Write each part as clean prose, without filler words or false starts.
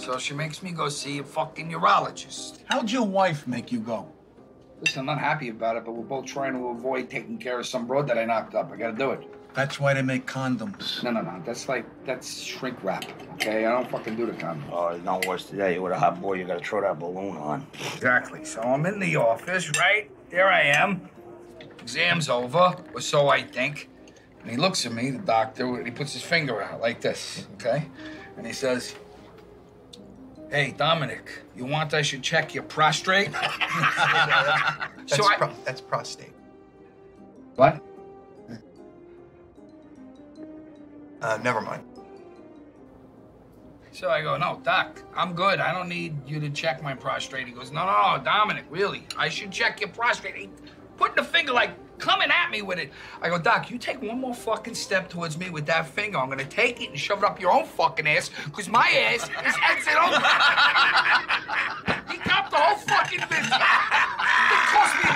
So she makes me go see a fucking urologist. How'd your wife make you go? Listen, I'm not happy about it, but we're both trying to avoid taking care of some broad that I knocked up. I gotta do it. That's why they make condoms. No. That's shrink wrap, okay? I don't fucking do the condom. Oh, it don't worse today. With a hot boy, you gotta throw that balloon on. Exactly. So I'm in the office, right? There I am. Exam's over, or so I think. And he looks at me, the doctor, and he puts his finger out like this, okay? And he says, "Hey, Dominic, you want I should check your prostate?" That's prostate. What? Never mind. So I go, "No, doc, I'm good. I don't need you to check my prostate." He goes, No, Dominic, really, I should check your prostate. He putting the finger like coming at me with it. I go, "Doc, you take one more fucking step towards me with that finger. I'm gonna take it and shove it up your own fucking ass, because my ass is exit open." He copped the whole fucking business. It cost me a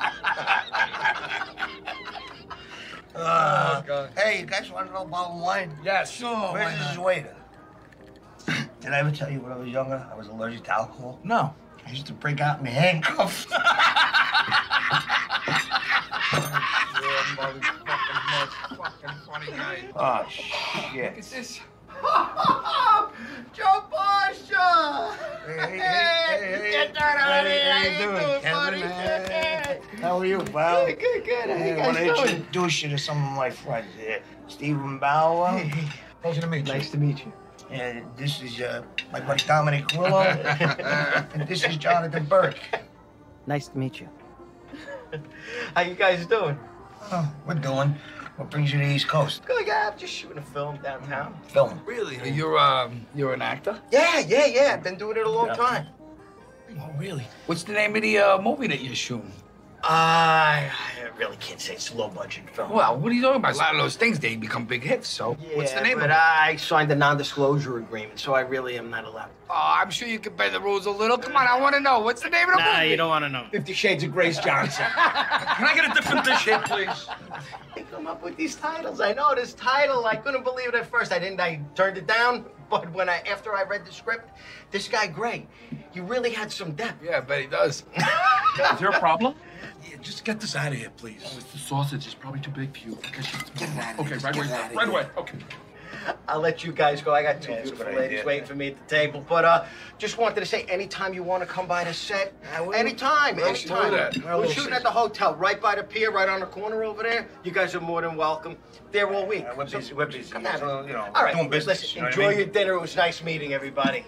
dime. Oh, God. Hey, you guys want another bottle of wine? Yes. Sure. Where's this waiter? Did I ever tell you when I was younger I was allergic to alcohol? No. I used to break out in handcuffs. Fucking funny guy. Oh, shit. Look at this. Joe Barsha! Hey. Get that out of here. How you doing, Kevin? How are you, pal? Good. How you I want guys to doing? introduce you to some of my friends here. Stephen Bauer. Hey. Pleasure to meet you. Nice to meet you. And this is my buddy Dominic Willow. And this is Jonathan Burke. Nice to meet you. How you guys doing? Oh, we're doing. What brings you to the East Coast? Good, yeah. I'm just shooting a film downtown. Film. Really? You're an actor? Yeah. I've been doing it a long time. Oh, really? What's the name of the movie that you're shooting? I really can't say it's a low-budget film. Well, what are you talking about? A lot of those things, they become big hits, so what's the name of but it? I signed a non-disclosure agreement, so I really am not allowed. Oh, I'm sure you can bend the rules a little. Come on, I want to know. What's the name of the movie? Nah, you don't want to know. 50 Shades of Grace Johnson. Can I get a different dish here, please? They come up with these titles. I know this title. I couldn't believe it at first. I turned it down. But after I read the script, this guy Gray, he really had some depth. Yeah, I bet he does. Is there a problem? Yeah, just get this out of here, please. Oh, it's the sausage. It's probably too big for you. Get it out of Okay, here. right away. Okay. I'll let you guys go. I got two Yeah, that's a beautiful good ladies idea. waiting for me at the table. But just wanted to say, anytime you want to come by the set, anytime. We'll do that. We're shooting at the hotel right by the pier, right on the corner over there. You guys are more than welcome. There all week. We're busy. Come on. So, you know, All right, doing business. listen, you know what enjoy I mean? your dinner. It was nice meeting everybody.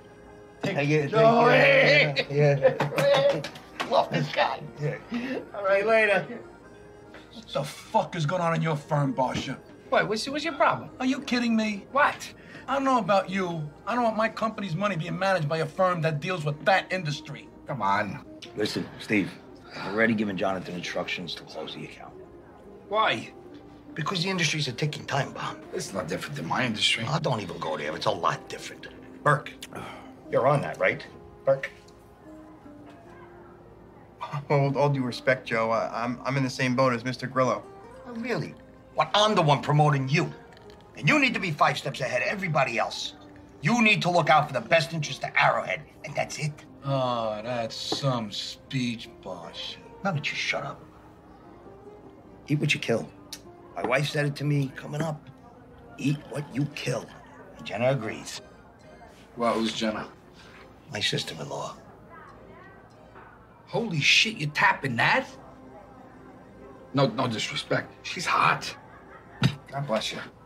Yeah. Love this guy. Yeah. All right, later. What the fuck is going on in your firm, Barsha? What? What's your problem? Are you kidding me? What? I don't know about you. I don't want my company's money being managed by a firm that deals with that industry. Come on. Listen, Steve, I've already given Jonathan instructions to close the account. Why? Because the industry's a ticking time bomb. It's not different than my industry. Oh, don't even go there. It's a lot different. Burke, you're on that, right? Burke? Well, with all due respect, Joe, I'm in the same boat as Mr. Grillo. Oh, really? Well, I'm the one promoting you. And you need to be 5 steps ahead of everybody else. You need to look out for the best interest of Arrowhead, and that's it. Oh, that's some speech, Barsha. Now that you shut up. Eat what you kill. My wife said it to me coming up. Eat what you kill. And Jenna agrees. Well, who's Jenna? My sister-in-law. Holy shit, you're tapping that? No disrespect. She's hot. God bless you.